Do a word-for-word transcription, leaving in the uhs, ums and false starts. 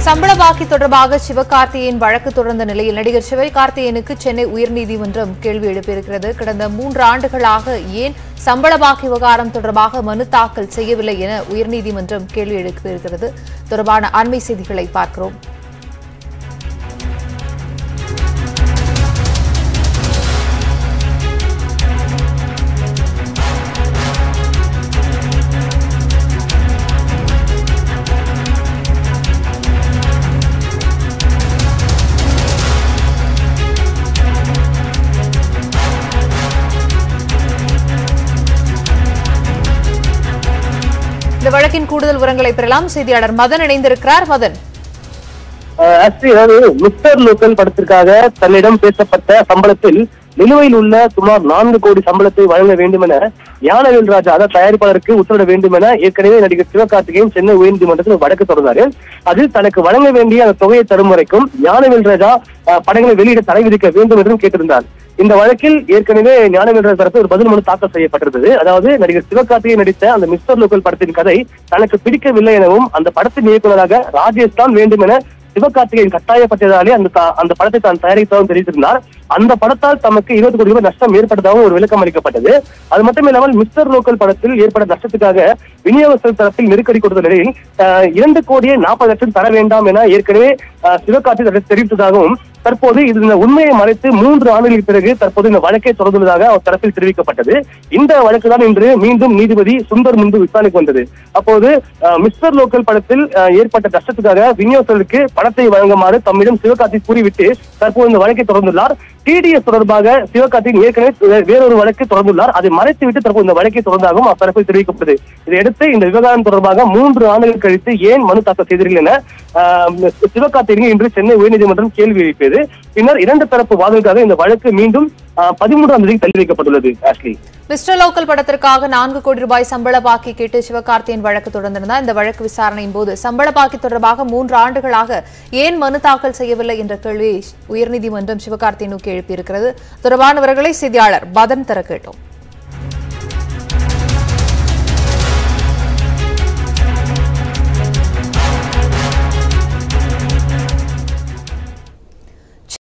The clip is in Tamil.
சம்பள பாக்கி தொடர்பாக சிவகார்த்திகேயன் வழக்கு தொடர்ந்த நிலையில் நடிகர் சிவகார்த்திகேயனுக்கு சென்னை உயர்நீதிமன்றம் கேள்வி எழுப்பியிருக்கிறது. கடந்த மூன்று ஆண்டுகளாக ஏன் சம்பள பாக்கி விவகாரம் தொடர்பாக மனு தாக்கல் செய்யவில்லை என உயர்நீதிமன்றம் கேள்வி எழுப்பியிருக்கிறது. தொடர்பான அண்மை செய்திகளை பார்க்கிறோம். இந்த வழக்கின் கூடுதல் விவரங்களை பெறலாம். செய்தியாளர் மதன் இணைந்திருக்கிறார். மதன், மிஸ்டர் லோக்கல் படத்திற்காக தன்னிடம் பேசப்பட்ட சம்பளத்தில் நிலுவையில் உள்ள சுமார் நான்கு கோடி சம்பளத்தை வழங்க வேண்டும் என ஞானவேல் ராஜா அதாவது தயாரிப்பாளருக்கு உத்தரவிட வேண்டும் என ஏற்கனவே நடிகர் சிவகார்த்திகேயன் சென்னை உயர்நீதிமன்றத்தில் வழக்கு தொடர்ந்தார். அதில் தனக்கு வழங்க வேண்டிய அந்த தொகையை தரும் வரைக்கும் ஞானவேல் ராஜா படங்களை வெளியிட தடை விதிக்க வேண்டும் என்றும் கேட்டிருந்தார். இந்த வழக்கில் ஏற்கனவே ஞானவேல் ராஜா தரப்பு ஒரு பதில் மனு தாக்கல் செய்யப்பட்டிருந்தது. அதாவது நடிகர் சிவகார்த்திகேயன் நடித்த அந்த மிஸ்டர் லோக்கல் படத்தின் கதை தனக்கு பிடிக்கவில்லை எனவும் அந்த படத்தின் இயக்குநராக ராஜேஷ் தான் வேண்டும் என சிவகார்த்திகேயன் கட்டாயப்பட்டதாலே அந்த அந்த படத்தை தான் தயாரித்ததாகவும் தெரிவித்திருந்தார். அந்த படத்தால் தமக்கு இருபது கோடி ரூபாய் நஷ்டம் ஏற்பட்டதாகவும் ஒரு விளக்கம் அளிக்கப்பட்டது. அது மட்டும் இல்லாமல் மிஸ்டர் லோக்கல் படத்தில் ஏற்பட்ட நஷ்டத்துக்காக விநியோகஸ்தர் தரப்பில் நெருக்கடி கொடுத்த நிலையில் இரண்டு கோடியே நாற்பது லட்சம் தர வேண்டாம் என ஏற்கனவே சிவகார்த்திகேயன் தெரிவித்ததாகவும் தற்போது இது உண்மையை மறைத்து மூன்று ஆண்டுகளுக்கு பிறகு தற்போது இந்த வழக்கை தொடர்ந்துள்ளதாக அவர் தரப்பில் தெரிவிக்கப்பட்டது. இந்த வழக்கு தான் இன்று மீண்டும் நீதிபதி சுந்தர் முன்பு விசாரணைக்கு வந்தது. அப்போது மிஸ்டர் லோக்கல் படத்தில் ஏற்பட்ட நஷ்டத்துக்காக விநியோகஸ்தருக்கு பணத்தை வழங்குமாறு தம்மிடம் சிவகார்த்திகேயன் கூறிவிட்டு தற்போது இந்த வழக்கை தொடர்ந்துள்ளார். டிடிஎஸ் தொடர்பாக சிவகார்த்திகேயன் ஏற்கனவே வேறொரு வழக்கு தொடர்ந்துள்ளார். அதை மறைத்துவிட்டு தற்போது இந்த வழக்கை தொடர்ந்தாகவும் அத்தரப்பில் தெரிவிக்கப்பட்டது. இதையடுத்து இந்த விவகாரம் தொடர்பாக மூன்று ஆண்டுகள் கழித்து ஏன் மனு தாக்கல் செய்தீர்கள் என சிவகார்த்திகேயன் இன்று சென்னை உயர்நீதிமன்றம் கேள்வி எழுப்பியது. பின்னர் இரண்டு தரப்பு வாதங்களுக்காக இந்த வழக்கு மீண்டும் பதிமூன்றாம் தேதி தள்ளி வைக்கப்பட்டுள்ளது. ஆஷ்லி, மிஸ்டர் லோக்கல் படத்திற்காக நான்கு கோடி ரூபாய் சம்பள பாக்கி கேட்டு சிவகார்த்திகேயன் வழக்கு தொடர்ந்திருந்தார். இந்த வழக்கு விசாரணையின் போது சம்பள பாக்கி தொடர்பாக மூன்று ஆண்டுகளாக ஏன் மனு தாக்கல் செய்யவில்லை என்ற கேள்வியை உயர்நீதிமன்றம் சிவகார்த்திகேயனுக்கு எழுப்பியிருக்கிறது. தொடர்பானவர்களை செய்தியாளர் மதன் தர கேட்டோம்.